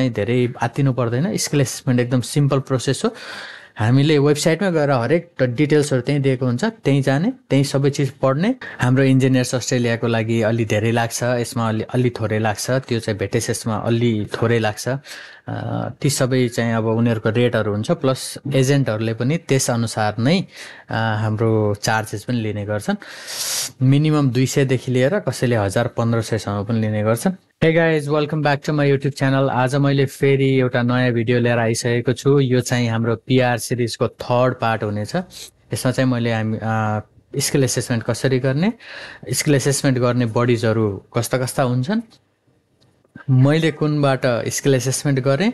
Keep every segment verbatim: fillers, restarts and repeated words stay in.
चाहिँ धेरै आत्तिनु पर्दैन। स्किल एसेसमेन्ट एकदम सिम्पल प्रोसेस हो। हामीले वेबसाइटमा गएर हरेक डिटेल्सहरू त्यहीँ दिएको हुन्छ, त्यहीँ जाने, त्यहीँ सबै चिज पढ्ने। हाम्रो इन्जिनियर्स अस्ट्रेलियाको लागि अलि धेरै लाग्छ, यसमा अलि अलि थोरै लाग्छ, त्यो चाहिँ भेटेसेसमा अलि थोरै लाग्छ। ती सबै चाहिँ अब उनीहरूको रेटहरू हुन्छ, प्लस एजेन्टहरूले पनि त्यसअनुसार नै हाम्रो चार्जेस पनि लिने गर्छन्। मिनिमम दुई सयदेखि लिएर कसैले हजार पन्ध्र सयसम्म पनि लिने गर्छन्। Hey guys, welcome back to my YouTube channel. आज मैले फेरि एउटा नयाँ भिडियो लिएर आइसकेको छु। यो चाहिँ हाम्रो पिआर सिरिजको थर्ड पार्ट हुनेछ। यसमा चाहिँ मैले हामी स्किल एसेसमेन्ट कसरी गर्ने, स्किल एसेसमेन्ट गर्ने बडिजहरू कस्ता कस्ता हुन्छन्, मैले कुनबाट स्किल एसेसमेन्ट गरेँ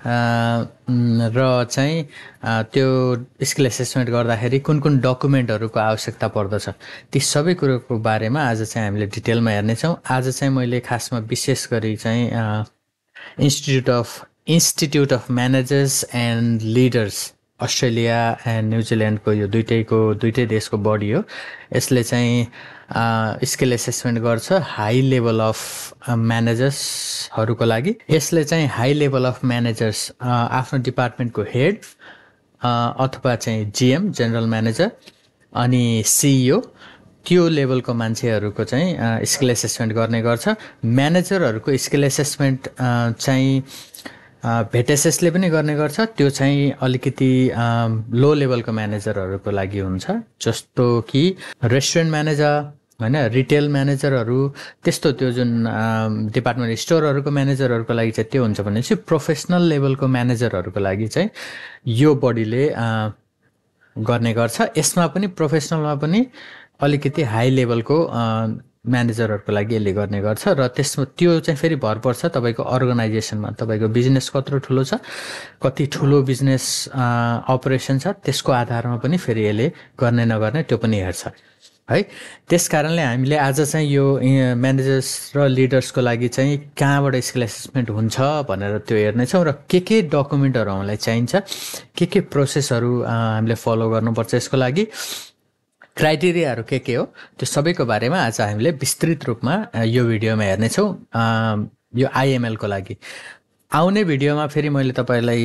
र चाहिँ त्यो स्किल एसेसमेन्ट गर्दाखेरि कुन कुन डकुमेन्टहरूको आवश्यकता पर्दछ, ती सबै कुरोको बारेमा आज चाहिँ हामीले डिटेलमा हेर्नेछौँ। आज चाहिँ मैले खासमा विशेष गरी चाहिँ institute of institute of managers and leaders Australia and न्युजिल्यान्डको यो दुइटैको दुइटै देशको बडी हो। यसले चाहिँ स्किल एसेसमेन्ट गर्छ हाई लेभल अफ म्यानेजर्सहरूको लागि। यसले चाहिँ हाई लेभल अफ म्यानेजर्स आफ्नो डिपार्टमेन्टको हेड अथवा चाहिँ जिएम जेनरल म्यानेजर अनि सिइओ त्यो लेभलको मान्छेहरूको चाहिँ स्किल एसेसमेन्ट गर्ने गर्छ। म्यानेजरहरूको स्किल एसेसमेन्ट चाहिँ भेटेसेसले पनि गर्ने गर्छ, त्यो चाहिँ अलिकति लो लेभलको म्यानेजरहरूको लागि हुन्छ, जस्तो कि रेस्टुरेन्ट म्यानेजर होइन, रिटेल म्यानेजरहरू, त्यस्तो त्यो जुन डिपार्टमेन्ट स्टोरहरूको म्यानेजरहरूको लागि चाहिँ त्यो हुन्छ। भनेपछि प्रोफेसनल लेभलको म्यानेजरहरूको लागि चाहिँ यो बडीले गर्ने गर्छ। यसमा पनि प्रोफेसनलमा पनि अलिकति हाई लेभलको म्यानेजरहरूको लागि यसले गर्ने गर्छ र त्यसमा त्यो चाहिँ फेरि भर पर्छ तपाईँको अर्गनाइजेसनमा, तपाईँको बिजनेस कत्रो ठुलो छ, कति ठुलो बिजनेस अपरेसन छ, त्यसको आधारमा पनि फेरि यसले गर्ने नगर्ने त्यो पनि हेर्छ है। त्यस कारणले हामीले आज चाहिँ यो म्यानेजर्स र लिडर्सको लागि चाहिँ कहाँबाट स्किल एसेसमेन्ट हुन्छ भनेर त्यो हेर्नेछौँ र के के डकुमेन्टहरू हामीलाई चाहिन्छ, के के प्रोसेसहरू हामीले फलो गर्नुपर्छ, यसको लागि क्राइटेरियाहरू के के हो, त्यो सबैको बारेमा आज हामीले विस्तृत रूपमा यो भिडियोमा हेर्नेछौँ। यो आइएमएलको लागि आउने भिडियोमा फेरि मैले तपाईँलाई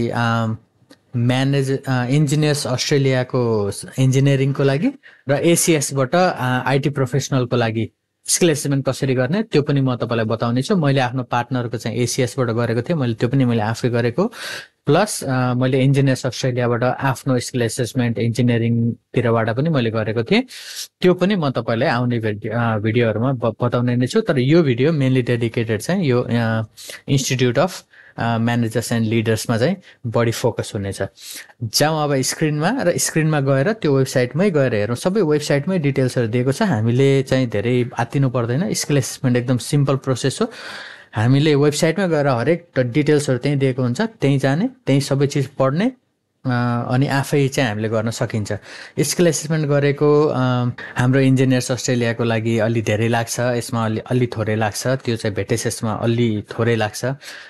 म्यानेज इन्जिनियर्स अस्ट्रेलियाको इन्जिनियरिङको लागि र एसिएसबाट आइटी प्रोफेसनलको लागि स्किल एसेसमेन्ट कसरी गर्ने त्यो पनि म तपाईँलाई बताउने छु। मैले आफ्नो पार्टनरको चाहिँ एसिएसबाट गरेको थिएँ, मैले त्यो पनि मैले आफै गरेको, प्लस मैले इन्जिनियर्स अस्ट्रेलियाबाट आफ्नो स्किल एसेसमेन्ट इन्जिनियरिङतिरबाट पनि मैले गरेको थिएँ। त्यो पनि म तपाईँलाई आउने भिडियोहरूमा बताउने नै छु। तर यो भिडियो मेनली डेडिकेटेड चाहिँ यो इन्स्टिट्युट अफ म्यानेजर्स एन्ड लिडर्समा चाहिँ बढी फोकस हुनेछ। जाउँ अब स्क्रिनमा र स्क्रिनमा गएर त्यो वेबसाइटमै गएर हेरौँ। सबै वेबसाइटमै डिटेल्सहरू दिएको छ, हामीले चाहिँ धेरै आत्तिनु पर्दैन। स्किल एसेसमेन्ट एकदम सिम्पल प्रोसेस हो। हामीले वेबसाइटमा गएर हरेक डिटेल्सहरू त्यहीँ दिएको हुन्छ, त्यहीँ जाने, त्यहीँ सबै चिज पढ्ने अनि आफै चाहिँ हामीले गर्न सकिन्छ। स्किल एसेसमेन्ट गरेको हाम्रो इन्जिनियर्स अस्ट्रेलियाको लागि अलि धेरै लाग्छ, यसमा अलि अलि थोरै लाग्छ, त्यो चाहिँ भेटेसेसमा अलि थोरै लाग्छ।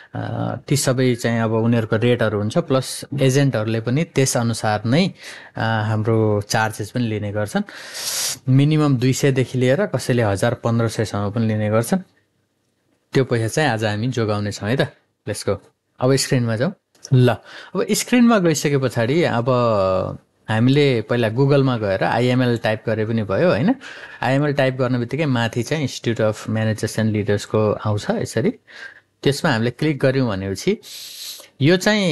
ती सबै चाहिँ अब उनीहरूको रेटहरू हुन्छ, प्लस एजेन्टहरूले पनि त्यसअनुसार नै हाम्रो चार्जेस पनि लिने गर्छन्। मिनिमम दुई सयदेखि लिएर कसैले हजार पन्ध्र सयसम्म पनि लिने गर्छन्। त्यो पैसा चाहिँ आज हामी जोगाउनेछौँ है त। Let's go. अब स्क्रिनमा जाउँ। ल, अब स्क्रिनमा गइसके पछाडि अब हामीले पहिला गुगलमा गएर आइएमएल टाइप गरे पनि भयो होइन। आइएमएल टाइप गर्ने बित्तिकै माथि चाहिँ इन्स्टिट्युट अफ म्यानेजर्स एन्ड लिडर्सको आउँछ यसरी। त्यसमा हामीले क्लिक गऱ्यौँ भनेपछि यो चाहिँ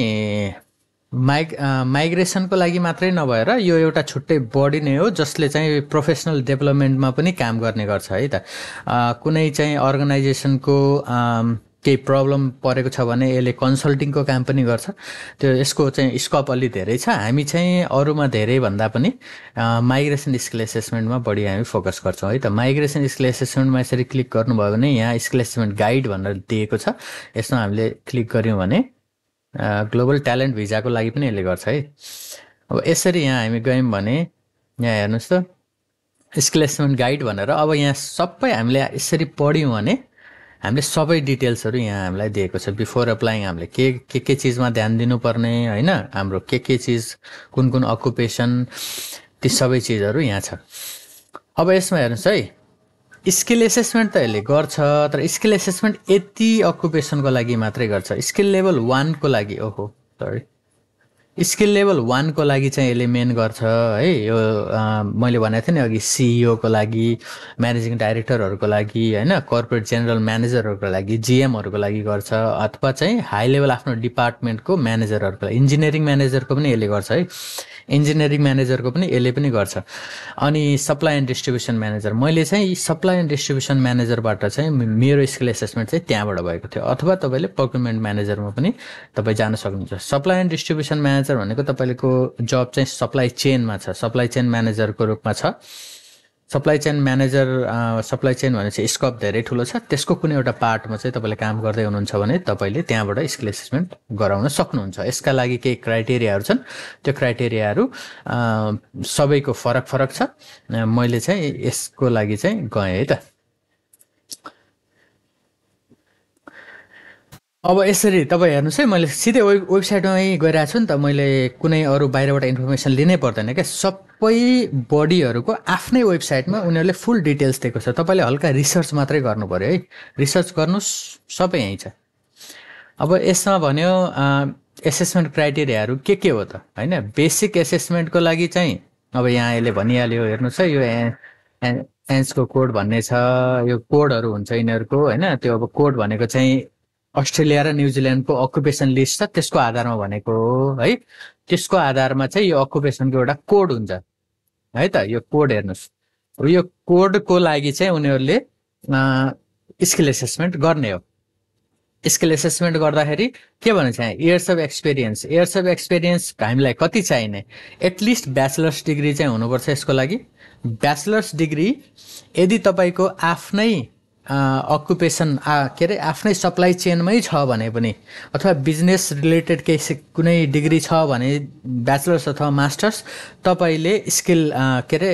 माइग माइग्रेसनको लागि मात्रै नभएर यो एउटा छुट्टै बडी नै हो, जसले चाहिँ प्रोफेसनल डेभलपमेन्टमा पनि काम गर्ने गर्छ है त। कुनै चाहिँ अर्गनाइजेसनको केही प्रब्लम परेको छ भने यसले कन्सल्टिङको काम पनि गर्छ। त्यो यसको चाहिँ स्कोप अलि धेरै छ। हामी चाहिँ अरूमा धेरै भन्दा पनि माइग्रेसन स्किल एसेसमेन्टमा बढी हामी फोकस गर्छौँ है त। माइग्रेसन स्किल एसेसमेन्टमा यसरी क्लिक गर्नुभयो भने यहाँ स्किल एसेसमेन्ट गाइड भनेर दिएको छ, यसमा हामीले क्लिक गऱ्यौँ भने ग्लोबल ट्यालेन्ट भिजाको लागि पनि यसले गर्छ है। अब यसरी यहाँ हामी गयौँ भने यहाँ हेर्नुहोस् त स्किल एसेसमेन्ट गाइड भनेर, अब यहाँ सबै हामीले यसरी पढ्यौँ भने हामीले सबै डिटेल्सहरू यहाँ हामीलाई दिएको छ। बिफोर अप्लाइङ हामीले के के के चिजमा ध्यान दिनुपर्ने होइन, हाम्रो के के चिज कुन कुन अकुपेसन, ती सबै चिजहरू यहाँ छ। अब यसमा हेर्नुहोस् है, स्किल एसेसमेन्ट त यसले गर्छ, तर स्किल एसेसमेन्ट यति अकुपेसनको लागि मात्रै गर्छ। स्किल लेभल वानको लागि, ओहो सरी, स्किल लेभल वानको लागि चाहिँ यसले मेन गर्छ है। यो मैले भनेको थिएँ नि अघि, सिइओको लागि, म्यानेजिङ डाइरेक्टरहरूको लागि होइन, कर्पोरेट जेनरल म्यानेजरहरूको लागि, जिएमहरूको लागि गर्छ, अथवा चाहिँ हाई लेभल आफ्नो डिपार्टमेन्टको म्यानेजरहरूको लागि। इन्जिनियरिङ म्यानेजरको पनि यसले गर्छ है, इन्जिनियरिङ म्यानेजरको पनि यसले पनि गर्छ। अनि सप्लाई एन्ड डिस्ट्रिब्युसन म्यानेजर, मैले चाहिँ सप्लाई एन्ड डिस्ट्रिब्युसन म्यानेजरबाट चाहिँ मेरो स्किल एसेसमेन्ट चाहिँ त्यहाँबाट भएको थियो। अथवा तपाईँले प्रोक्युरमेन्ट म्यानेजरमा पनि तपाईँ जान सक्नुहुन्छ। सप्लाई एन्ड डिस्ट्रिब्युसन म्यानेजर भनेको तपाईँको जब चाहिँ सप्लाई चेनमा छ, सप्लाई चेन म्यानेजरको रूपमा छ। Supply chain manager, supply chain भनेपछि स्कोप धेरै ठुलो छ, त्यसको कुनै एउटा पार्टमा चाहिँ तपाईँले काम गर्दै हुनुहुन्छ भने तपाईँले त्यहाँबाट स्किल एसेसमेन्ट गराउन सक्नुहुन्छ। यसका लागि केही क्राइटेरियाहरू छन्, त्यो क्राइटेरियाहरू सबैको फरक फरक छ। मैले चाहिँ यसको लागि चाहिँ गएँ है त। अब यसरी तपाईँ हेर्नुहोस् है, मैले सिधै वेब वेबसाइटमै गइरहेको छु नि त, मैले कुनै अरू बाहिरबाट इन्फर्मेसन लिनै पर्दैन क्या। सबै बडीहरूको आफ्नै वेबसाइटमा उनीहरूले फुल डिटेल्स दिएको छ, तपाईँले हल्का रिसर्च मात्रै गर्नु पऱ्यो है। रिसर्च गर्नुहोस्, सबै यहीँ छ। अब यसमा भन्यो एसेसमेन्ट क्राइटेरियाहरू के के हो त होइन। बेसिक एसेसमेन्टको लागि चाहिँ अब यहाँ यसले भनिहाल्यो, हेर्नुहोस् है, यो एन्सको कोड भन्ने छ, यो कोडहरू हुन्छ यिनीहरूको होइन। त्यो अब कोड भनेको चाहिँ अस्ट्रेलिया र न्युजिल्यान्डको अकुपेसन लिस्ट छ, त्यसको आधारमा भनेको हो है। त्यसको आधारमा चाहिँ यो अकुपेसनको एउटा कोड हुन्छ है त। यो कोड हेर्नुहोस्, यो कोडको लागि चाहिँ उनीहरूले स्किल एसेसमेन्ट गर्ने हो। स्किल एसेसमेन्ट गर्दाखेरि के भन्छ यहाँ, years of experience. Years of experience हामीलाई कति चाहिने, एटलिस्ट ब्याचलर्स डिग्री चाहिँ हुनुपर्छ यसको लागि। ब्याचलर्स डिग्री यदि तपाईँको आफ्नै अकुपेसन के अरे आफ्नै सप्लाई चेनमै छ भने पनि, अथवा बिजनेस रिलेटेड केही कुनै डिग्री छ भने, ब्याचलर्स अथवा मास्टर्स, तपाईँले स्किल के अरे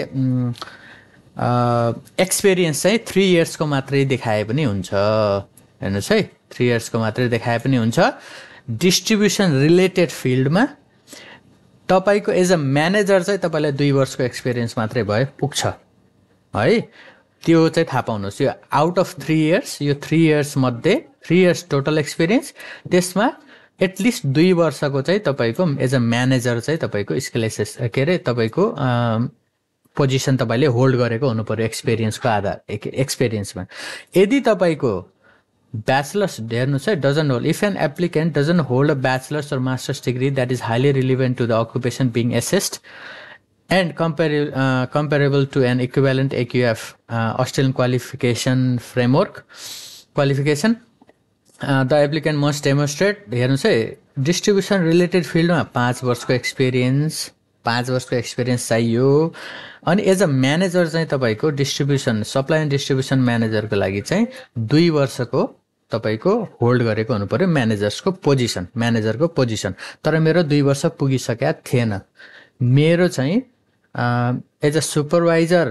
एक्सपिरियन्स चाहिँ थ्री इयर्सको मात्रै देखाए पनि हुन्छ। हेर्नुहोस् है, थ्री इयर्सको मात्रै देखाए पनि हुन्छ। डिस्ट्रिब्युसन रिलेटेड फिल्डमा तपाईँको एज अ म्यानेजर चाहिँ तपाईँलाई दुई वर्षको एक्सपिरियन्स मात्रै भए पुग्छ है। त्यो चाहिँ थाहा पाउनुहोस्। यो आउट अफ थ्री इयर्स, यो थ्री इयर्स मध्ये थ्री इयर्स टोटल एक्सपिरियन्स, त्यसमा एटलिस्ट दुई वर्षको चाहिँ तपाईँको एज अ म्यानेजर चाहिँ तपाईँको स्किल एसेस के अरे तपाईँको पोजिसन तपाईँले होल्ड गरेको हुनु पऱ्यो एक्सपिरियन्सको आधार एक्सपिरियन्समा। यदि तपाईँको ब्याचलर्स, हेर्नुहोस् है, doesn't hold, if an applicant doesn't hold a bachelor's or master's degree that is highly relevant to the occupation being assessed and compar- uh, comparable to an equivalent A Q F uh, Australian qualification framework qualification, uh, the applicant must demonstrate, हेर्नुहोस् है, distribution related फिल्डमा पाँच वर्षको experience, पाँच वर्षको experience चाहियो। अनि as a manager चाहिँ तपाईँको डिस्ट्रिब्युसन, सप्लाई एन्ड डिस्ट्रिब्युसन म्यानेजरको लागि चाहिँ दुई वर्षको तपाईँको होल्ड गरेको हुनु पऱ्यो म्यानेजर्सको पोजिसन, म्यानेजरको पोजिसन। तर मेरो दुई वर्ष पुगिसकेका थिएन। मेरो चाहिँ एज अ सुपरभाइजर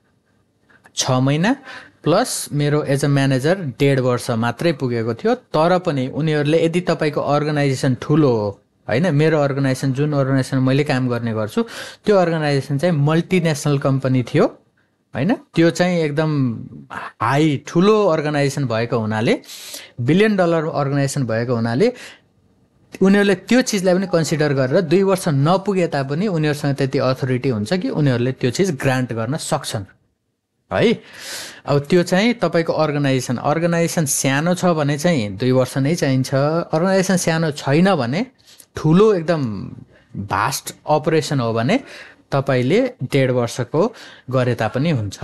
छ महिना प्लस मेरो एज अ म्यानेजर डेढ वर्ष मात्रै पुगेको थियो। तर पनि उनीहरूले यदि तपाईँको अर्गनाइजेसन ठुलो हो होइन, मेरो अर्गनाइजेसन जुन अर्गनाइजेसन मैले काम गर्ने गर्छु त्यो अर्गनाइजेसन चाहिँ मल्टिनेसनल कम्पनी थियो होइन, त्यो चाहिँ एकदम हाई ठुलो अर्गनाइजेसन भएको हुनाले, बिलियन डलर अर्गनाइजेसन भएको हुनाले उनीहरूले त्यो चिजलाई पनि कन्सिडर गरेर दुई वर्ष नपुगे तापनि उनीहरूसँग त्यति अथोरिटी हुन्छ कि उनीहरूले त्यो चिज ग्रान्ट गर्न सक्छन् है। अब त्यो चाहिँ तपाईँको अर्गनाइजेसन अर्गनाइजेसन सानो छ भने चाहिँ दुई वर्ष नै चाहिन्छ। अर्गनाइजेसन सानो छैन भने, ठुलो एकदम भास्ट अपरेसन हो भने तपाईँले डेढ वर्षको गरे तापनि हुन्छ।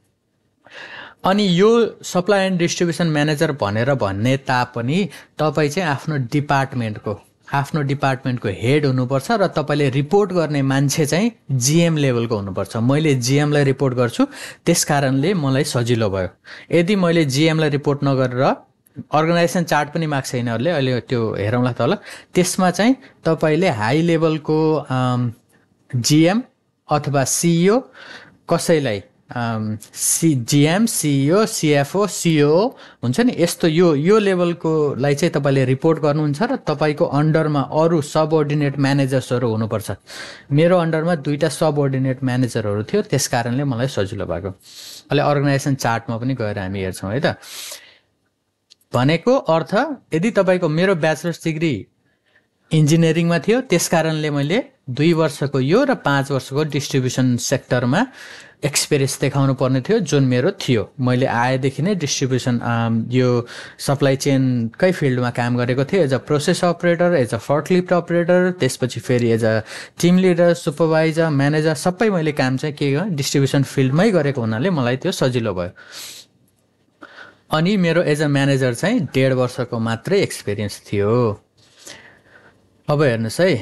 अनि यो सप्लाई एन्ड डिस्ट्रिब्युसन म्यानेजर भनेर भन्ने तापनि तपाईँ चाहिँ आफ्नो डिपार्टमेन्टको आफ्नो डिपार्टमेन्टको हेड हुनुपर्छ र तपाईँले रिपोर्ट गर्ने मान्छे चाहिँ जिएम लेभलको हुनुपर्छ। मैले जिएमलाई रिपोर्ट गर्छु, त्यस कारणले मलाई सजिलो भयो। यदि मैले जिएमलाई रिपोर्ट नगरेर, अर्गनाइजेसन चार्ट पनि माग्छ यिनीहरूले, अहिले त्यो हेरौँला तल, त्यसमा चाहिँ तपाईँले हाई लेभलको जिएम अथवा सिइओ कसैलाई C GM CEO CFO CO हुन्छ नि, यस्तो यो यो लेभलकोलाई चाहिँ तपाईँले रिपोर्ट गर्नुहुन्छ र तपाईँको अन्डरमा अरू सबअर्डिनेट म्यानेजर्सहरू हुनुपर्छ। मेरो अन्डरमा दुईवटा सबअर्डिनेट म्यानेजरहरू थियो, त्यस कारणले मलाई सजिलो भएको। अहिले अर्गनाइजेसन चार्टमा पनि गएर हामी हेर्छौँ है त। भनेको अर्थ यदि तपाईँको मेरो ब्याचलर्स डिग्री इन्जिनियरिङमा थियो, त्यस कारणले मैले दुई वर्षको यो र पाँच वर्षको डिस्ट्रिब्युसन सेक्टरमा एक्सपिरियन्स देखाउनु पर्ने थियो, जुन मेरो थियो। मैले आएदेखि नै डिस्ट्रिब्युसन यो सप्लाई चेनकै फिल्डमा काम गरेको थिएँ, as a process operator, as a forklift operator, त्यसपछि फेरि as a team leader, supervisor, manager, सबै मैले काम चाहिँ के डिस्ट्रिब्युसन फिल्डमै गरेको हुनाले मलाई त्यो सजिलो भयो। अनि मेरो एज अ म्यानेजर चाहिँ डेढ वर्षको मात्रै एक्सपिरियन्स थियो। अब हेर्नुहोस् है,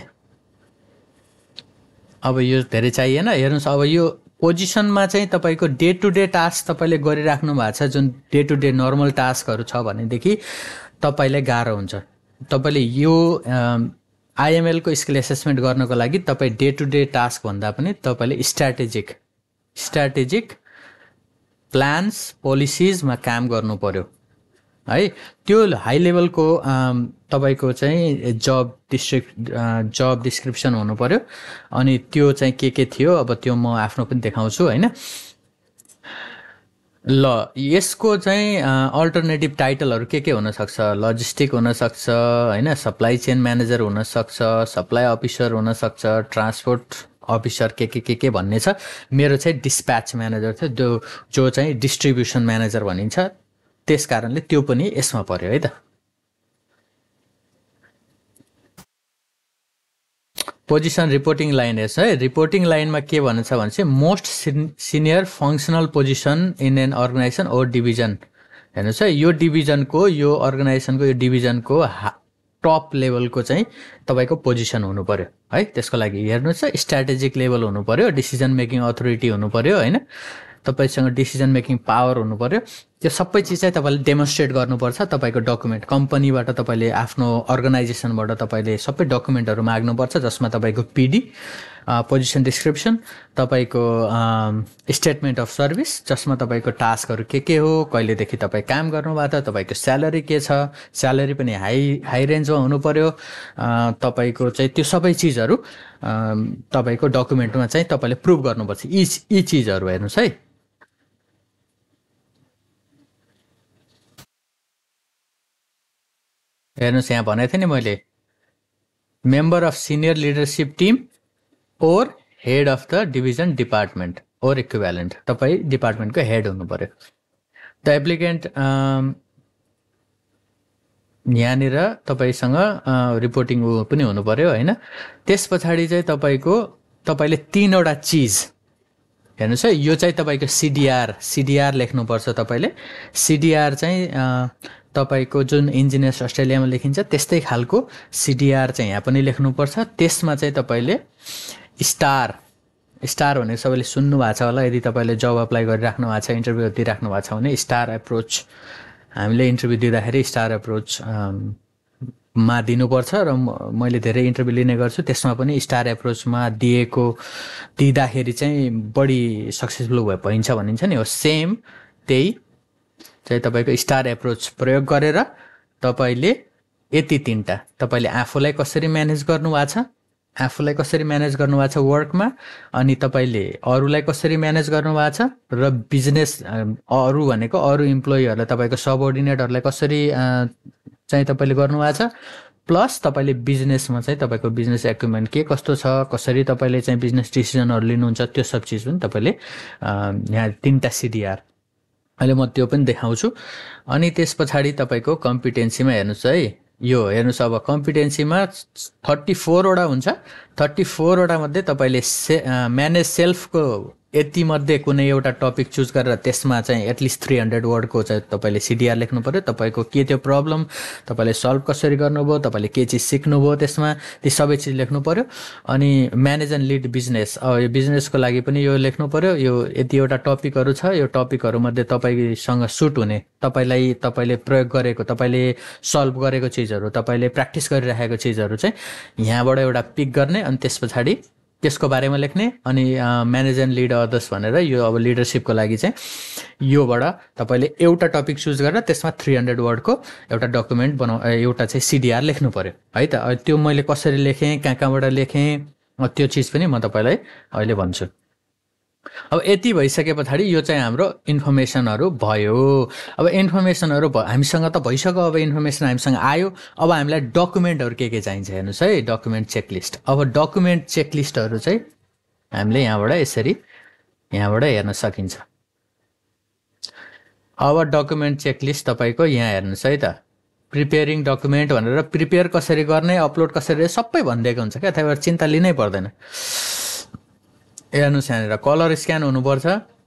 अब यो धेरै चाहिएन। हेर्नुहोस्, अब यो पोजिसनमा चाहिँ तपाईँको डे टु डे टास्क तपाईँले गरिराख्नु भएको छ, जुन डे टु डे नर्मल टास्कहरू छ भनेदेखि तपाईँलाई गाह्रो हुन्छ। तपाईँले यो आइएमएलको स्किल एसेसमेन्ट गर्नको लागि तपाईँ डे टु डे टास्क भन्दा पनि तपाईँले स्ट्राटेजिक स्ट्राटेजिक प्लान्स पोलिसिजमा काम गर्नु पर्यो है। त्यो हाई लेभलको तपाईँको चाहिँ जब डिस्ट्रिक्ट जब डिस्क्रिप्सन हुनु पर्यो। अनि त्यो चाहिँ के के थियो अब त्यो म आफ्नो पनि देखाउँछु होइन। ल यसको चाहिँ अल्टरनेटिभ टाइटलहरू के के हुनसक्छ, लजिस्टिक हुनसक्छ होइन, सप्लाई चेन म्यानेजर हुनसक्छ, सप्लाई अफिसर हुनसक्छ, ट्रान्सपोर्ट अफिसर के के के के भन्ने छ। मेरो चाहिँ डिस्प्याच म्यानेजर थियो, जो जो चाहिँ डिस्ट्रिब्युसन म्यानेजर भनिन्छ, त्यस कारणले त्यो पनि यसमा पर्यो है त। पोजिसन रिपोर्टिङ लाइन हेर्छ है। रिपोर्टिङ लाइनमा के भन्छ भने चाहिँ most senior functional position in an organisation or division. हेर्नुहोस् है, यो डिभिजनको यो अर्गनाइजेसनको यो डिभिजनको टप लेभलको चाहिँ तपाईँको पोजिसन हुनु पर्यो है। त्यसको लागि हेर्नुहोस् है, स्ट्राटेजिक लेभल हुनु पर्यो, डिसिजन मेकिङ अथोरिटी हुनु पर्यो होइन, तपाईँसँग डिसिजन मेकिङ पावर हुनु पर्यो। त्यो सबै चिज चाहिँ तपाईँले डेमोन्स्ट्रेट गर्नुपर्छ। तपाईँको डकुमेन्ट कम्पनीबाट तपाईँले आफ्नो अर्गनाइजेसनबाट तपाईँले सबै डकुमेन्टहरू माग्नुपर्छ, जसमा तपाईँको पिडी, पोजिसन डिस्क्रिप्सन, तपाईँको स्टेटमेन्ट अफ सर्भिस, जसमा तपाईँको टास्कहरू के के हो, कहिलेदेखि तपाईँ काम गर्नुभएको छ, तपाईँको स्यालेरी के छ, स्यालेरी पनि हाई हाई रेन्जमा हुनु पर्यो। तपाईँको चाहिँ त्यो सबै चिजहरू तपाईँको डकुमेन्टमा चाहिँ तपाईँले प्रुभ गर्नुपर्छ। यी यी चिजहरू हेर्नुहोस् है। हेर्नुहोस्, यहाँ भनेको थिएँ नि मैले, member of senior leadership team or head of the division department or equivalent. तपाईँ डिपार्टमेन्टको हेड हुनु पर्यो। द एप्लिकेन्ट यहाँनिर तपाईँसँग रिपोर्टिङ पनि हुनु पर्यो होइन। त्यस पछाडि चाहिँ तपाईँको तपाईँले तिनवटा चिज हेर्नुहोस् है, यो चाहिँ तपाईँको सिडिआर सिडिआर लेख्नुपर्छ तपाईँले। सिडिआर चाहिँ तपाईँको जुन इन्जिनियर्स अस्ट्रेलियामा लेखिन्छ त्यस्तै खालको सिडिआर चाहिँ यहाँ पनि लेख्नुपर्छ। त्यसमा चाहिँ तपाईँले स्टार स्टार भनेको सबैले सुन्नु भएको छ होला, यदि तपाईँले जब अप्लाई गरिराख्नु भएको छ, इन्टरभ्यू दिइराख्नु भएको छ भने स्टार एप्रोच हामीले इन्टरभ्यू दिँदाखेरि स्टार एप्रोच मा दिनुपर्छ। र मैले धेरै इन्टरभ्यू लिने गर्छु, त्यसमा पनि स्टार एप्रोचमा दिएको दिँदाखेरि चाहिँ बढी सक्सेसफुल भए भइन्छ भनिन्छ नि, हो सेम त्यही चाहिँ तपाईँको स्टार एप्रोच प्रयोग गरेर तपाईँले यति तिनवटा तपाईँले आफूलाई कसरी म्यानेज गर्नुभएको छ, आफूलाई कसरी म्यानेज गर्नुभएको छ वर्कमा, अनि तपाईँले अरूलाई कसरी म्यानेज गर्नुभएको छ, र बिजनेस अरू भनेको अरू इम्प्लोइहरूलाई तपाईँको सबअर्डिनेटहरूलाई कसरी चाहिँ तपाईँले गर्नुभएको छ, प्लस तपाईँले बिजनेसमा चाहिँ तपाईँको बिजनेस एक्युपमेन्ट के कस्तो छ, कसरी तपाईँले चाहिँ बिजनेस डिसिजनहरू लिनुहुन्छ, त्यो सब चिज पनि तपाईँले यहाँ तिनवटा सिडिआर अहिले म त्यो पनि देखाउँछु। अनि त्यस पछाडि तपाईँको कम्पिटेन्सीमा हेर्नुहोस् है, यो हेर्नुहोस् अब कम्पिटेन्सीमा थर्टी फोरवटा हुन्छ। थर्टी फोरवटा मध्ये तपाईँले से म्यानेज सेल्फको यति मध्ये कुनै एउटा टपिक चुज गरेर त्यसमा चाहिँ एटलिस्ट थ्री हन्ड्रेड वर्डको चाहिँ तपाईँले सिडिआर लेख्नु पर्यो। तपाईँको के त्यो प्रब्लम, तपाईँले सल्भ कसरी गर्नुभयो, तपाईँले के चिज सिक्नुभयो, त्यसमा ती सबै चिज लेख्नु पर्यो। अनि म्यानेज एन्ड लिड बिजनेस, अब यो बिजनेसको लागि पनि यो लेख्नु पर्यो। यो यतिवटा टपिकहरू छ, यो टपिकहरूमध्ये तपाईँसँग सुट हुने, तपाईँलाई तपाईँले प्रयोग गरेको, तपाईँले सल्भ गरेको चिजहरू, तपाईँले प्र्याक्टिस गरिराखेको चिजहरू चाहिँ यहाँबाट एउटा पिक गर्ने। अनि त्यस पछाडि त्यसको बारेमा लेख्ने अनि म्यानेज एन्ड लिड अदर्स भनेर यो अब लिडरसिपको लागि चाहिँ योबाट तपाईँले एउटा टपिक चुज गरेर त्यसमा थ्री हन्ड्रेड वर्डको एउटा डकुमेन्ट बनाउ एउटा चाहिँ सिडिआर लेख्नु पऱ्यो है त। त्यो मैले कसरी लेखेँ, कहाँ कहाँबाट लेखेँ, त्यो चिज पनि म तपाईँलाई अहिले भन्छु। अब यति भइसके पछाडि यो चाहिँ हाम्रो इन्फर्मेसनहरू भयो। अब इन्फर्मेसनहरू भयो, हामीसँग त भइसक्यो, अब इन्फर्मेसन हामीसँग आयो। अब हामीलाई डकुमेन्टहरू के के चाहिन्छ हेर्नुहोस् है, डकुमेन्ट चेकलिस्ट। अब डकुमेन्ट चेकलिस्टहरू चाहिँ हामीले यहाँबाट यसरी यहाँबाट हेर्न सकिन्छ। अब डकुमेन्ट चेकलिस्ट तपाईँको यहाँ हेर्नुहोस् है त, प्रिपेयरिङ डकुमेन्ट भनेर प्रिपेयर कसरी गर्ने, अपलोड कसरी सबै भनिदिएको हुन्छ क्या, त्यही भएर चिन्ता लिनै पर्दैन। हेर्नुहोस् यहाँनिर कलर स्क्यान हुनुपर्छ,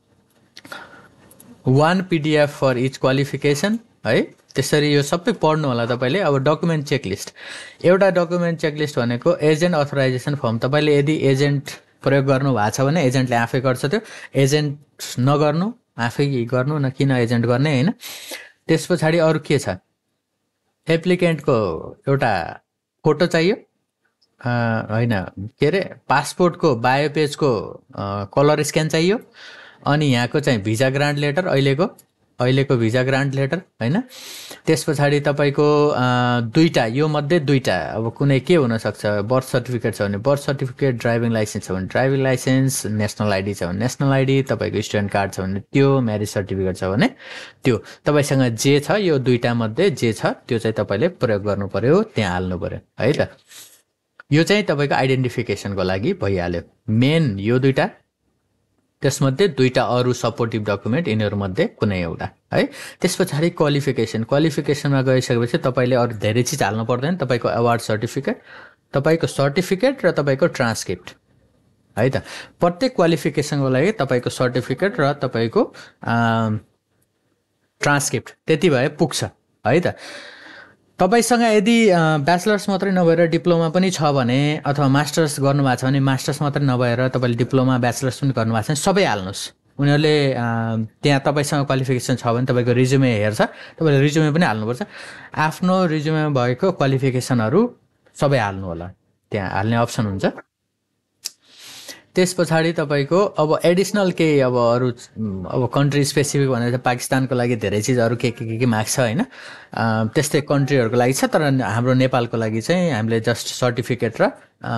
one PDF for each qualification है, त्यसरी यो सबै पढ्नु होला तपाईँले। अब डकुमेन्ट चेकलिस्ट, एउटा डकुमेन्ट चेकलिस्ट भनेको एजेन्ट अथोराइजेसन फर्म। तपाईँले यदि एजेन्ट प्रयोग गर्नु भएको छ भने एजेन्टले आफै गर्छ, त्यो एजेन्ट नगर्नु, आफै गर्नु न, किन एजेन्ट गर्ने होइन। त्यस पछाडि अरू के छ, एप्लिकेन्टको एउटा फोटो चाहियो होइन, के अरे पासपोर्टको बायो पेजको कलर स्क्यान चाहियो, अनि यहाँको चाहिँ भिजा ग्रान्ट लेटर, अहिलेको अहिलेको भिजा ग्रान्ट लेटर होइन। त्यस पछाडि तपाईँको दुईवटा, यो मध्ये दुईवटा, अब कुनै के हुनसक्छ, बर्थ सर्टिफिकेट छ भने बर्थ सर्टिफिकेट, ड्राइभिङ लाइसेन्स छ भने ड्राइभिङ लाइसेन्स, नेसनल आइडी छ भने नेसनल आइडी, तपाईँको स्टुडेन्ट कार्ड छ भने त्यो, म्यारिज सर्टिफिकेट छ भने त्यो। तपाईँसँग जे छ यो दुईवटा मध्ये जे छ त्यो चाहिँ तपाईँले प्रयोग गर्नु पऱ्यो, त्यहाँ हाल्नु पऱ्यो है त। यो चाहिँ तपाईँको आइडेन्टिफिकेसनको लागि भइहाल्यो। मेन यो दुईवटा, त्यसमध्ये दुईवटा अरू सपोर्टिभ डकुमेन्ट, यिनीहरूमध्ये कुनै एउटा है। त्यस पछाडि क्वालिफिकेसन, क्वालिफिकेसनमा गइसकेपछि तपाईँले अरू धेरै चिज हाल्नु पर्दैन। तपाईँको अवार्ड सर्टिफिकेट, तपाईँको सर्टिफिकेट र तपाईँको ट्रान्सक्रिप्ट है त। प्रत्येक क्वालिफिकेसनको लागि तपाईँको सर्टिफिकेट र तपाईँको ट्रान्सक्रिप्ट त्यति भए पुग्छ है त। तपाईसँग यदि ब्याचलर्स मात्रै नभएर डिप्लोमा पनि छ भने, अथवा मास्टर्स गर्नुभएको छ भने मास्टर्स मात्रै नभएर तपाईँले डिप्लोमा ब्याचलर्स पनि गर्नुभएको छ भने सबै हाल्नुहोस्। उनीहरूले त्यहाँ तपाईँसँग क्वालिफिकेसन छ भने तपाईँको रिज्युमे हेर्छ, तपाईँले रिज्युमे पनि हाल्नुपर्छ। आफ्नो रिज्युमेमा भएको क्वालिफिकेसनहरू सबै हाल्नु होला, त्यहाँ हाल्ने अप्सन हुन्छ। त्यस पछाडि तपाईँको अब एडिसनल केही अब अरू अब कन्ट्री स्पेसिफिक भनेर पाकिस्तानको लागि धेरै चिज अरू के के के के माग्छ होइन, त्यस्तै कन्ट्रीहरूको लागि छ। तर हाम्रो नेपालको लागि चाहिँ हामीले जस्ट सर्टिफिकेट र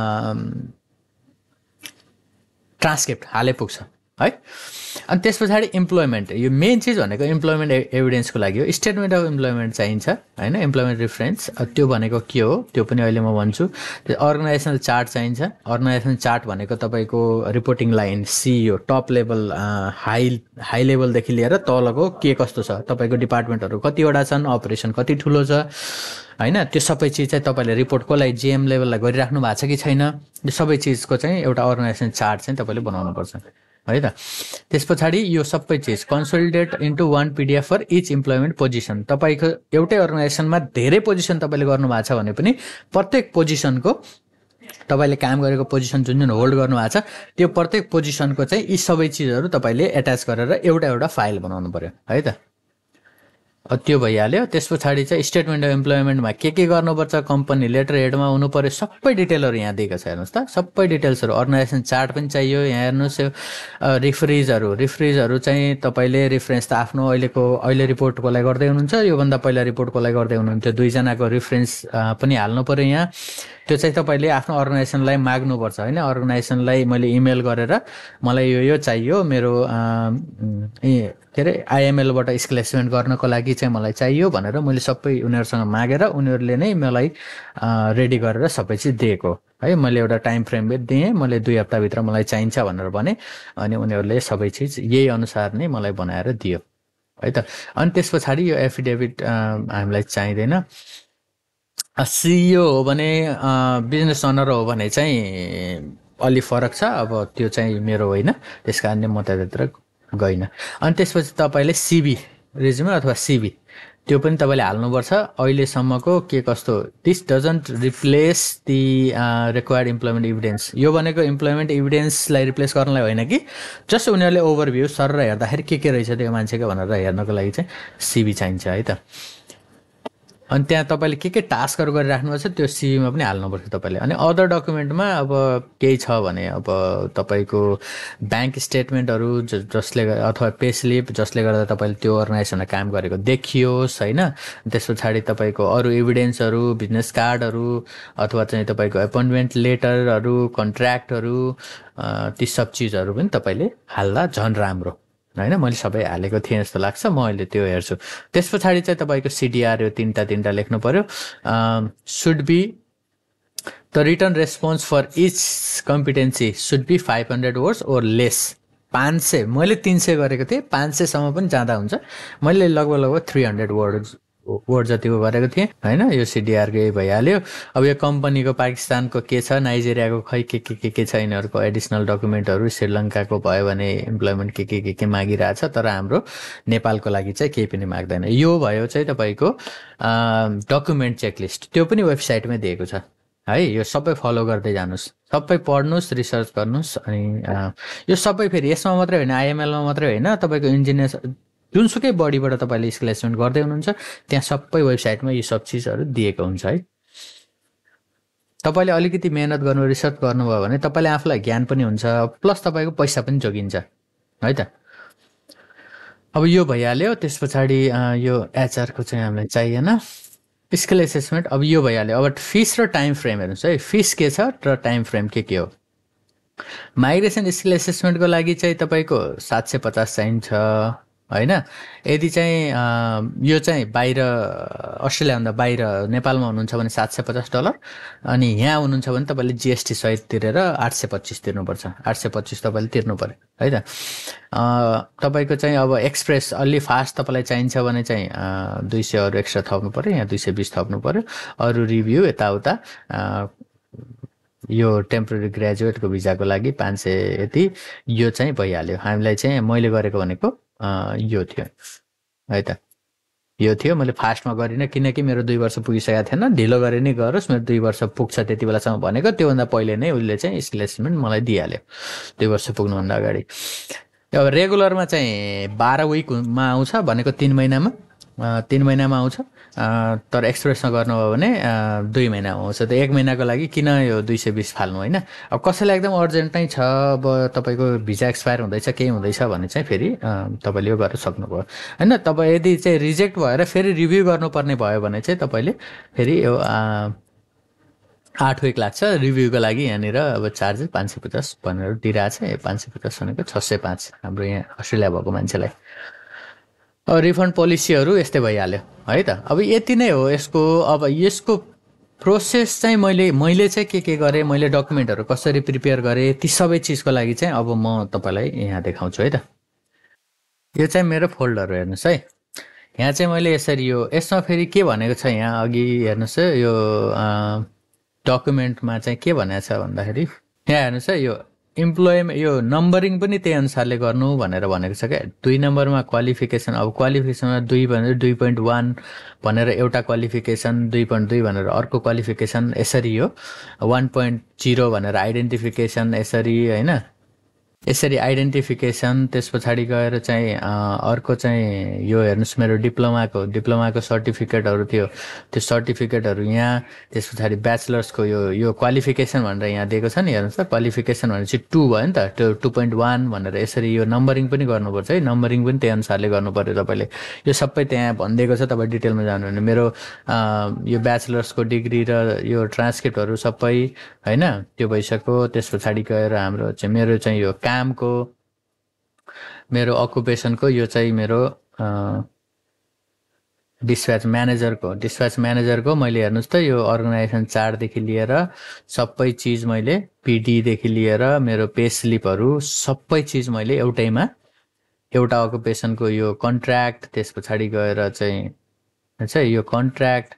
ट्रान्सक्रिप्ट हाले पुग्छ है। अनि त्यस पछाडि इम्प्लोइमेन्ट, यो मेन चिज भनेको इम्प्लोइमेन्ट एभिडेन्सको लागि हो। स्टेटमेन्ट अफ इम्प्लोइमेन्ट चाहिन्छ होइन, इम्प्लोइमेन्ट रेफरेन्स, त्यो भनेको के हो त्यो पनि अहिले म भन्छु। अर्गनाइजेसनल चार्ट चाहिन्छ। अर्गनाइजेसनल चार्ट भनेको तपाईँको reporting line, CEO, top level, high high लेभलदेखि लिएर तलको के कस्तो छ, तपाईँको डिपार्टमेन्टहरू कतिवटा छन्, अपरेसन कति ठुलो छ होइन, त्यो सबै चिज चाहिँ तपाईँले रिपोर्ट कसलाई जिएम लेभललाई गरिराख्नु भएको छ कि छैन, यो सबै चिजको चाहिँ एउटा अर्गनाइजेसन चार्ट चाहिँ तपाईँले बनाउनुपर्छ है त। त्यस पछाडि यो सबै चिज consolidate into one PDF for each employment position. तपाईँको एउटै अर्गनाइजेसनमा धेरै पोजिसन तपाईँले गर्नुभएको छ भने पनि प्रत्येक पोजिसनको तपाईँले काम गरेको पोजिसन जुन जुन होल्ड गर्नुभएको छ त्यो प्रत्येक पोजिसनको चाहिँ यी सबै चिजहरू तपाईँले एट्याच गरेर एउटा एउटा फाइल बनाउनु पर्यो है त। त्यो भइहाल्यो। त्यस पछाडि चाहिँ स्टेटमेन्ट अफ इम्प्लोइमेन्टमा के के गर्नुपर्छ, कम्पनी लेटर हेडमा हुनु पर्यो, सबै डिटेलहरू यहाँ दिएको छ हेर्नुहोस् त, सबै डिटेल्सहरू। अर्गनाइजेसन चार्ट पनि चाहियो यहाँ हेर्नुहोस्। रिफ्रिजहरू रिफ्रिजहरू चाहिँ तपाईँले रिफरेन्स त आफ्नो अहिलेको अहिले रिपोर्टको लागि गर्दै हुनुहुन्छ, योभन्दा पहिला रिपोर्टको लागि गर्दै हुनुहुन्थ्यो, दुईजनाको रिफरेन्स पनि हाल्नु पर्यो यहाँ। त्यो चाहिँ तपाईँले आफ्नो अर्गनाइजेसनलाई माग्नुपर्छ होइन। अर्गनाइजेसनलाई मैले इमेल गरेर मलाई यो यो चाहियो, मेरो के अरे आइएमएलबाट स्क्लेसमेन्ट गर्नको लागि चाहिँ मलाई चाहियो भनेर मैले सबै उनीहरूसँग मागेर उनीहरूले नै मलाई रेडी गरेर सबै चिज दिएको है। मैले एउटा टाइम फ्रेम दिएँ, मैले दुई हप्ताभित्र मलाई चाहिन्छ भनेर भने, अनि उनीहरूले सबै चिज यही अनुसार नै मलाई बनाएर दियो है त। अनि त्यस पछाडि यो एफिडेभिट हामीलाई चाहिँदैन। सिइओ हो भने, बिजनेस ओनर हो भने चाहिँ अलि फरक छ, अब त्यो चाहिँ मेरो होइन, त्यस कारणले म त्यतातिर गइनँ। अनि त्यसपछि तपाईँले सिबी, रिज्युमे अथवा सिबी त्यो पनि तपाईँले हाल्नुपर्छ। अहिलेसम्मको के कस्तो, this doesn't replace the required employment evidence. यो भनेको इम्प्लोइमेन्ट इभिडेन्सलाई रिप्लेस गर्नलाई होइन कि, जस्ट उनीहरूले ओभरभ्यू सर हेर्दाखेरि के के रहेछ त्यो मान्छेको भनेर हेर्नको लागि चाहिँ सिबी चाहिन्छ है त। अनि त्यहाँ तपाईँले के के टास्कहरू गरिराख्नुपर्छ त्यो सिभीमा पनि हाल्नुपर्छ तपाईँले। अनि अदर डकुमेन्टमा अब केही छ भने अब तपाईँको ब्याङ्क स्टेटमेन्टहरू ज जसले अथवा पे स्लिप जसले गर्दा तपाईँले त्यो अर्गनाइजेसनमा काम गरेको देखियोस् होइन। त्यस पछाडि तपाईँको अरू एभिडेन्सहरू, बिजनेस कार्डहरू अथवा चाहिँ तपाईँको एपोइन्टमेन्ट लेटरहरू, कन्ट्र्याक्टहरू, ती सब चिजहरू पनि तपाईँले हाल्दा झन् राम्रो होइन। मैले सबै हालेको थिएँ जस्तो लाग्छ, म अहिले त्यो हेर्छु। त्यस पछाडि चाहिँ तपाईँको सिडिआर यो तिनवटा तिनवटा लेख्नु पऱ्यो। Should be the return response for each competency should be five hundred words or less. पाँच सय मैले तिन सय गरेको थिएँ, पाँच सयसम्म पनि जाँदा हुन्छ। मैले लगभग लगभग थ्री हन्ड्रेड वर्ड वर्ड जतिको गरेको थिएँ होइन। यो सिडिआरको यही भइहाल्यो। अब यो कम्पनीको पाकिस्तानको के छ, नाइजेरियाको खै के के के के छ, यिनीहरूको एडिसनल डकुमेन्टहरू, श्रीलङ्काको भयो भने इम्प्लोइमेन्ट के के के के मागिरहेछ, तर हाम्रो नेपालको लागि चाहिँ केही पनि माग्दैन। यो भयो चाहिँ तपाईँको डकुमेन्ट चेकलिस्ट, त्यो पनि वेबसाइटमै दिएको छ है। यो सबै फलो गर्दै जानुहोस्, सबै पढ्नुहोस्, रिसर्च गर्नुहोस्। अनि यो सबै फेरि यसमा मात्रै होइन, आइएमएलमा मात्रै होइन, तपाईँको इन्जिनियर जुनसुकै बडीबाट तपाईँले स्किल एसेसमेन्ट गर्दै हुनुहुन्छ त्यहाँ सबै वेबसाइटमा यो सब चिजहरू दिएको हुन्छ है। तपाईँले अलिकति मेहनत गर्नु, रिसर्च गर्नुभयो भने तपाईँले आफूलाई ज्ञान पनि हुन्छ, प्लस तपाईँको पैसा पनि जोगिन्छ है त। अब यो भइहाल्यो। त्यस पछाडि यो एचआरको चाहिँ हामीलाई चाहिएन, स्किल एसेसमेन्ट। अब यो भइहाल्यो। अब फिस र टाइम फ्रेम हेर्नुहोस् है, फिस के छ र टाइम फ्रेम के के हो। माइग्रेसन स्किल एसेसमेन्टको लागि चाहिँ तपाईँको सात सय पचास चाहिन्छ होइन। यदि चाहिँ यो चाहिँ बाहिर अस्ट्रेलियाभन्दा बाहिर नेपालमा हुनुहुन्छ भने सात सय पचास डलर, अनि यहाँ हुनुहुन्छ भने तपाईँले जिएसटी सहित तिरेर आठ सय पच्चिस तिर्नुपर्छ। आठ सय पच्चिस तपाईँले तिर्नु पऱ्यो है त। तपाईँको चाहिँ अब एक्सप्रेस अलि फास्ट तपाईँलाई चाहिन्छ भने चाहिँ दुई सय अरू एक्स्ट्रा थप्नु पऱ्यो, यहाँ दुई सय बिस थप्नु पऱ्यो। अरू रिभ्यू यताउता यो टेम्पोरेरी ग्रेजुएटको भिजाको लागि पाँच सय यति, यो चाहिँ भइहाल्यो। हामीलाई चाहिँ मैले गरेको भनेको यो थियो है त, यो थियो। मैले फास्टमा गरिनँ किनकि मेरो दुई वर्ष पुगिसकेको थिएन, ढिलो गरे नै गरोस्, मेरो दुई वर्ष पुग्छ त्यति बेलासम्म भनेको। त्योभन्दा पहिले नै उसले चाहिँ स्किल एसेसमेन्ट मलाई दिइहाल्यो दुई वर्ष पुग्नुभन्दा अगाडि। अब रेगुलरमा चाहिँ बाह्र विकमा आउँछ भनेको, तिन महिनामा तिन महिनामा आउँछ, तर एक्सप्रेसमा गर्नुभयो भने दुई महिनामा आउँछ। त एक महिनाको लागि किन यो दुई सय बिस फाल्नु होइन। अब कसैलाई एकदम अर्जेन्ट नै छ, अब तपाईँको भिजा एक्सपायर हुँदैछ केही हुँदैछ भने चाहिँ फेरि तपाईँले यो गरेर सक्नुभयो होइन। तपाईँ यदि चाहिँ रिजेक्ट भएर फेरि रिभ्यू गर्नुपर्ने भयो भने चाहिँ तपाईँले फेरि यो आठ विक लाग्छ रिभ्यूको लागि। यहाँनिर अब चार्जेस पाँच सय पचास भनेर दिइरहेको छ। पाँच सय पचास भनेको छ सय पाँच हाम्रो यहाँ अस्ट्रेलिया भएको मान्छेलाई। अब रिफन्ड पोलिसीहरू यस्तै भइहाल्यो है त। अब यति नै हो यसको। अब यसको प्रोसेस चाहिँ मैले मैले चाहिँ के के गरेँ, मैले डकुमेन्टहरू कसरी प्रिपेयर गरेँ, ती सबै चिजको लागि चाहिँ अब म तपाईँलाई यहाँ देखाउँछु है त। यो चाहिँ मेरो फोल्डर हेर्नुहोस् है। यहाँ चाहिँ मैले यसरी यो यसमा फेरि के भनेको छ, यहाँ अघि हेर्नुहोस् है, यो डकुमेन्टमा चाहिँ के भनेको छ भन्दाखेरि यहाँ हेर्नुहोस् है, यो इम्प्लोइमेन्ट यो नम्बरिङ पनि त्यही अनुसारले गर्नु भनेर भनेको छ क्या। दुई नम्बरमा क्वालिफिकेसन, अब क्वालिफिकेसनमा दुई भनेर दुई पोइन्ट वान भनेर एउटा क्वालिफिकेसन, दुई पोइन्ट दुई भनेर अर्को क्वालिफिकेसन, यसरी यो वान पोइन्ट जिरो भनेर आइडेन्टिफिकेसन, यसरी होइन, यसरी आइडेन्टिफिकेसन। त्यस पछाडि गएर चाहिँ अर्को चाहिँ यो हेर्नुहोस् मेरो डिप्लोमाको डिप्लोमाको सर्टिफिकेटहरू थियो, त्यो सर्टिफिकेटहरू यहाँ। त्यस पछाडि ब्याचलर्सको यो यो क्वालिफिकेसन भनेर यहाँ दिएको छ नि, हेर्नुहोस् त, क्वालिफिकेसन भनेर चाहिँ टू भयो नि त, त्यो टू पोइन्ट वान भनेर यसरी यो नम्बरिङ पनि गर्नुपर्छ है। नम्बरिङ पनि त्यही अनुसारले गर्नु पऱ्यो तपाईँले। यो सबै त्यहाँ भनिदिएको छ, तपाईँ डिटेलमा जानु भने मेरो यो ब्याचलर्सको डिग्री र यो ट्रान्सक्रिप्टहरू सबै होइन त्यो भइसक्यो। त्यस पछाडि गएर हाम्रो चाहिँ मेरो चाहिँ यो कामको, मेरो अकुपेसनको, यो चाहिँ मेरो डिस्प्याच म्यानेजरको डिस्प्याच म्यानेजरको मैले हेर्नुहोस् त यो अर्गनाइजेसन चार्टदेखि लिएर सबै चिज मैले पिडीदेखि लिएर मेरो पे स्लिपहरू सबै चिज मैले एउटैमा, एउटा अकुपेसनको यो कन्ट्र्याक्ट, त्यस पछाडि गएर चाहिँ अच्छा यो कन्ट्र्याक्ट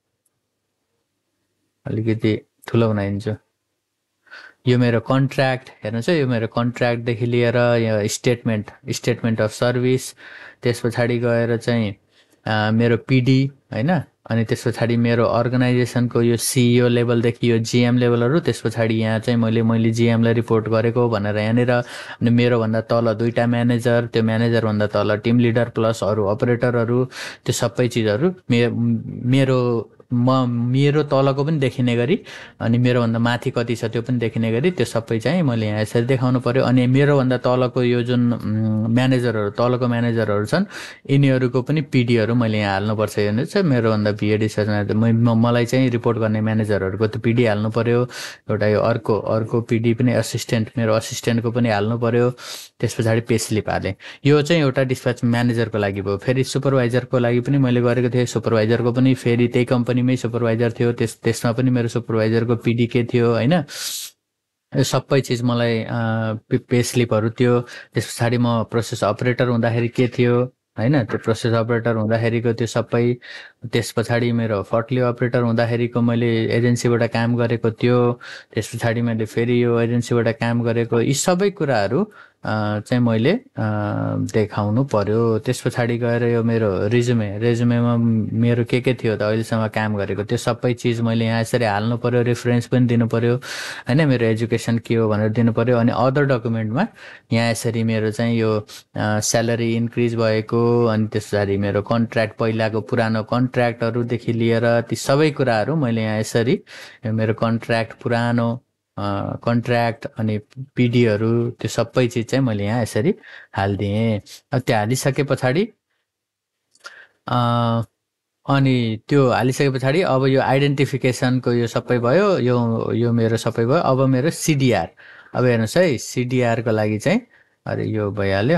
अलिकति ठुलो बनाइदिन्छु। यो मेरो कन्ट्र्याक्ट हेर्नुहोस् है, यो मेरो कन्ट्र्याक्टदेखि लिएर यो स्टेटमेन्ट स्टेटमेन्ट अफ सर्भिस, त्यस पछाडि गएर चाहिँ मेरो पिडी हैन, अनि त्यस पछाडि मेरो अर्गनाइजेसनको यो सिइओ लेभलदेखि यो जिएम लेभलहरू, त्यस पछाडि यहाँ चाहिँ मैले मैले जिएमलाई रिपोर्ट गरेको भनेर यहाँनिर। अनि मेरोभन्दा तल दुईवटा म्यानेजर, त्यो म्यानेजरभन्दा तल टिम लिडर प्लस अरू अपरेटरहरू, त्यो सबै चिजहरू मे मेरो म मेरो तलको पनि देखिने गरी अनि मेरोभन्दा माथि कति छ त्यो पनि देखिने गरी त्यो सबै चाहिँ मैले यहाँ यसरी देखाउनु पर्यो। अनि मेरोभन्दा तलको यो जुन म्यानेजरहरू तलको म्यानेजरहरू छन् यिनीहरूको पनि पिडीहरू मैले यहाँ हाल्नुपर्छ। हेर्नु चाहिँ मेरोभन्दा भिएडी छ, मलाई चाहिँ रिपोर्ट गर्ने म्यानेजरहरूको त पिडी हाल्नु पर्यो। एउटा यो अर्को अर्को पिडी पनि असिस्टेन्ट मेरो असिस्टेन्टको पनि हाल्नु पर्यो। त्यस पछाडि पे स्लिप हालेँ। यो चाहिँ एउटा डिस्प्याच म्यानेजरको लागि भयो। फेरि सुपरभाइजरको लागि पनि मैले गरेको थिएँ। सुपरभाइजरको पनि फेरि त्यही कम्पनीमै सुपरभाइजर थियो, त्यस त्यसमा पनि मेरो सुपरभाइजरको पिडी के थियो हैन, यो सबै चिज मलाई पे स्लिपहरू थियो। त्यस पछाडि म प्रोसेस अपरेटर हुँदाखेरि के थियो हैन, त्यो प्रोसेस अपरेटर हुँदाखेरिको त्यो सबै। त्यस पछाडि मेरो फर्टली अपरेटर हुँदाखेरिको मैले एजेन्सीबाट काम गरेको त्यो। त्यस पछाडि मैले फेरि यो एजेन्सीबाट काम गरेको, यी सबै कुराहरू चाहिँ मैले देखाउनु पर्यो। त्यस पछाडि गएर यो मेरो रिज्युमे रेज्युमेमा मेरो के के थियो त अहिलेसम्म काम गरेको त्यो सबै चिज मैले यहाँ यसरी हाल्नु पर्यो। रेफरेन्स पनि दिनु पर्यो हैन, मेरो एजुकेसन के हो भनेर दिनु पर्यो। अनि अदर डकुमेन्टमा यहाँ यसरी मेरो चाहिँ यो स्यालेरी इन्क्रिज भएको, अनि त्यस पछाडि मेरो कन्ट्र्याक्ट पहिलाको पुरानो कन्ट्र्याक्टहरूदेखि लिएर ती सबै कुराहरू मैले यहाँ यसरी मेरो कन्ट्र्याक्ट पुरानो कन्ट्र्याक्ट अनि पिडीहरू त्यो सबै चिज चाहिँ मैले यहाँ यसरी हालिदिएँ। अब त्यो हालिसके पछाडि अनि त्यो हालिसके पछाडि अब यो आइडेन्टिफिकेसनको यो सबै भयो, यो यो मेरो सबै भयो। अब मेरो सिडिआर, अब हेर्नुहोस् है सिडिआरको लागि चाहिँ अरे यो भइहाल्यो।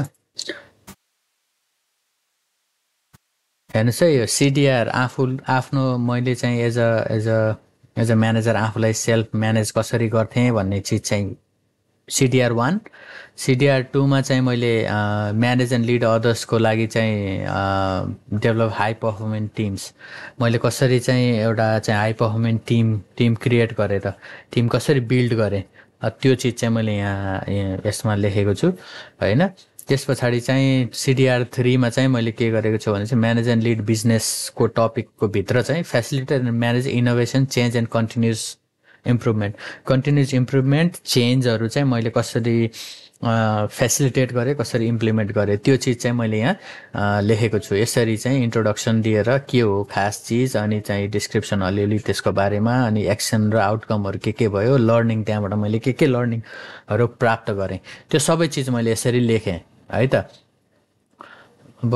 हेर्नुहोस् है यो सिडिआर आफू आफ्नो मैले चाहिँ as a as a as a manager आफूलाई सेल्फ म्यानेज कसरी गर्थेँ भन्ने चिज चाहिँ सिडिआर वान। सिडिआर टूमा चाहिँ मैले म्यानेज एन्ड लिड अदर्सको लागि चाहिँ डेभलप हाई पर्फर्मेन्ट टिम्स, मैले कसरी चाहिँ एउटा चाहिँ high performant team team create गरेर टिम कसरी बिल्ड गरेँ त्यो चिज चाहिँ मैले यहाँ यसमा लेखेको छु हैन। त्यस पछाडि चाहिँ सिडिआर थ्रीमा चाहिँ मैले के गरेको छु भने चाहिँ म्यानेज एन्ड लिड बिजनेसको टपिकको भित्र चाहिँ facilitate and manage innovation change and continuous improvement continuous improvement चेन्जहरू चाहिँ मैले कसरी फेसिलिटेट गरेँ कसरी इम्प्लिमेन्ट गरेँ त्यो चिज चाहिँ मैले यहाँ लेखेको छु। यसरी चाहिँ इन्ट्रोडक्सन दिएर के हो खास चिज, अनि चाहिँ डिस्क्रिप्सन अलिअलि त्यसको बारेमा, अनि एक्सन र आउटकमहरू के के भयो, लर्निङ त्यहाँबाट मैले के के लर्निङहरू प्राप्त गरेँ त्यो सबै चिज मैले यसरी लेखेँ है त। अब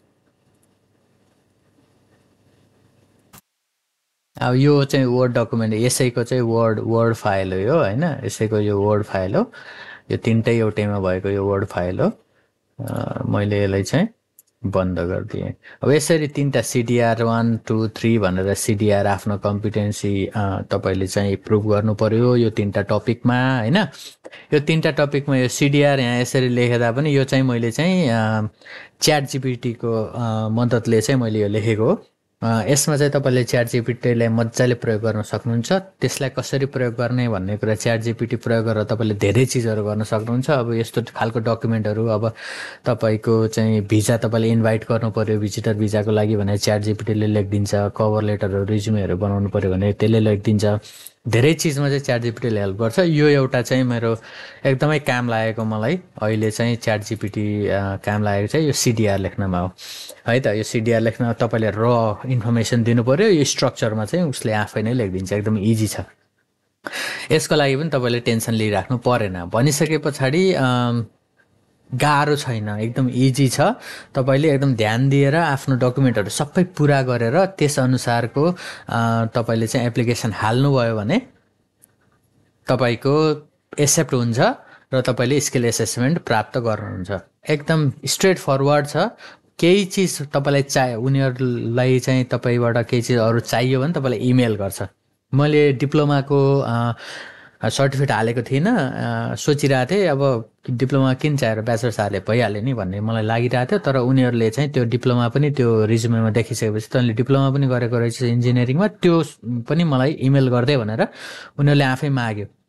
अब यो चाहिँ वर्ड डकुमेन्ट, यसैको चाहिँ वर्ड वर्ड फाइल हो यो हैन, यसैको यो वर्ड फाइल हो, यो तिनटै एउटैमा भएको यो वर्ड फाइल हो। मैले यसलाई चाहिँ बन्द गरिदिएँ। अब यसरी तिनवटा सिडिआर वान टू थ्री भनेर सिडिआर आफ्नो कम्पिटेन्सी तपाईँले चाहिँ प्रुभ गर्नु पर्यो यो तिनवटा टपिकमा हैन। यो तिनवटा टपिकमा यो सिडिआर यहाँ यसरी लेखेदा पनि यो चाहिँ मैले चाहिँ च्याट जिपिटीको मद्दतले चाहिँ मैले यो लेखेको हो। यसमा चाहिँ तपाईँले च्याट जिपिटीलाई मजाले प्रयोग गर्न सक्नुहुन्छ। त्यसलाई कसरी प्रयोग गर्ने भन्ने कुरा च्याट जिपिटी प्रयोग गरेर तपाईँले धेरै चिजहरू गर्न सक्नुहुन्छ। अब यस्तो खालको डकुमेन्टहरू, अब तपाईँको चाहिँ भिजा तपाईँले इन्भाइट गर्नु पर्यो भिजिटर भिजाको लागि भने च्याट जिपिटीले लेखिदिन्छ, कभर लेटरहरू रिज्युमेहरू बनाउनु पर्यो भने त्यसले लेखिदिन्छ। धेरै चिजमा चाहिँ च्याट जिपिटीले हेल्प गर्छ। यो एउटा चाहिँ मेरो एकदमै काम लागेको मलाई अहिले चाहिँ च्याट जिपिटी काम लागेको चाहिँ यो सिडिआर लेख्नमा हो है त। यो सिडिआर लेख्न तपाईँले र इन्फर्मेसन दिनु पर्यो, यो स्ट्रक्चरमा चाहिँ उसले आफै नै लेखिदिन्छ, एकदम इजी छ। यसको लागि पनि तपाईँले टेन्सन लिइराख्नु परेन। भनिसके पछाडि गाह्रो छैन, एकदम इजी छ। तपाईँले एकदम ध्यान दिएर आफ्नो डकुमेन्टहरू सबै पुरा गरेर त्यसअनुसारको तपाईँले चाहिँ एप्लिकेसन हाल्नुभयो भने तपाईँको एक्सेप्ट हुन्छ र तपाईँले स्किल एसेसमेन्ट प्राप्त गर्नुहुन्छ। एकदम स्ट्रेट फरवर्ड छ। केही चिज तपाईँलाई चाहे उनीहरूलाई चाहिँ तपाईँबाट केही चिज अरू चाहियो भने तपाईँलाई इमेल गर्छ। मैले डिप्लोमाको सर्टिफिकेट हालेको थिइनँ, सोचिरहेको थिएँ अब डिप्लोमा किन चाहिएर ब्याचलर्स हाले भइहाल्यो नि भन्ने मलाई लागिरहेको थियो। तर उनीहरूले चाहिँ त्यो डिप्लोमा पनि त्यो रिज्युमेमा देखिसकेपछि तैँले डिप्लोमा पनि गरेको रहेछ इन्जिनियरिङमा, त्यो पनि मलाई इमेल गरिदिए भनेर उनीहरूले आफै माग्यो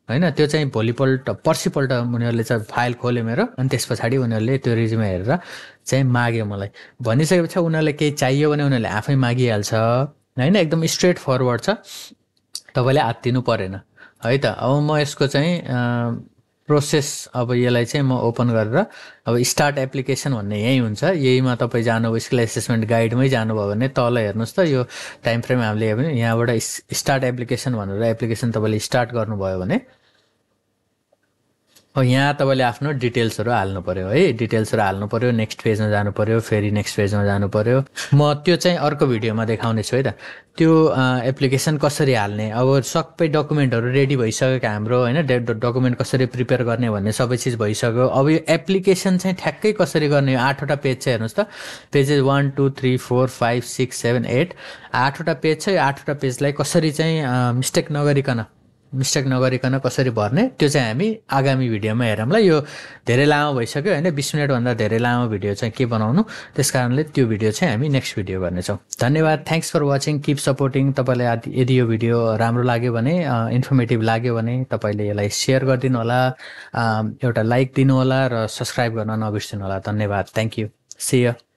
हैन त्यो चाहिँ भोलिपल्ट पर्सिपल्ट उनीहरूले चाहिँ फाइल खोल्यो मेरो अनि त्यस पछाडि उनीहरूले त्यो रिज्युम हेरेर चाहिँ माग्यो मलाई भनिसकेपछि उनीहरूले केही चाहियो भने उनीहरूले आफै मागिहाल्छ हैन एकदम स्ट्रेट फरवर्ड छ तपाईले आत्तिनु परेन है त अब म यसको चाहिँ प्रोसेस अब यसलाई चाहिँ म ओपन गरेर अब स्टार्ट एप्लिकेसन भन्ने यही हुन्छ यहीमा तपाईँ जानुभयो स्किल एसेसमेन्ट गाइडमै जानुभयो भने तल हेर्नुहोस् त यो टाइम फ्रेम हामीले हेऱ्यो भने यहाँबाट स्टार्ट एप्लिकेसन भनेर एप्लिकेसन तपाईँले स्टार्ट गर्नुभयो भने अब यहाँ तपाईँले आफ्नो डिटेल्सहरू हाल्नु पर्यो है डिटेल्सहरू हाल्नु पर्यो नेक्स्ट पेजमा जानु पर्यो फेरि नेक्स्ट पेजमा जानु पर्यो म त्यो चाहिँ अर्को भिडियोमा देखाउने छु है त त्यो एप्लिकेसन कसरी हाल्ने अब सबै डकुमेन्टहरू रेडी भइसक्यो हाम्रो हैन डकुमेन्ट कसरी प्रिपेयर गर्ने भन्ने सबै चिज भइसक्यो अब यो एप्लिकेसन चाहिँ ठ्याक्कै कसरी गर्ने यो आठवटा पेज छ हेर्नुहोस् त pages one two three four five six seven eight आठवटा पेज छ यो आठवटा पेजलाई कसरी चाहिँ मिस्टेक नगरिकन मिस्टेक नगरिकन कसरी भर्ने त्यो चाहिँ हामी आगामी भिडियोमा हेरौँला यो धेरै लामो भइसक्यो हैन बीस मिनेटभन्दा धेरै लामो भिडियो चाहिँ के बनाउनु त्यसकारणले त्यो भिडियो चाहिँ हामी नेक्स्ट भिडियो गर्नेछौँ धन्यवाद thanks for watching keep supporting तपाईँलाई यदि यो भिडियो राम्रो लाग्यो भने इन्फर्मेटिभ लाग्यो भने तपाईँले यसलाई सेयर गरिदिनु होला एउटा लाइक दिनु होला र सब्स्क्राइब गर्न नबिर्सिनु होला धन्यवाद थ्याङ्क यू सी यू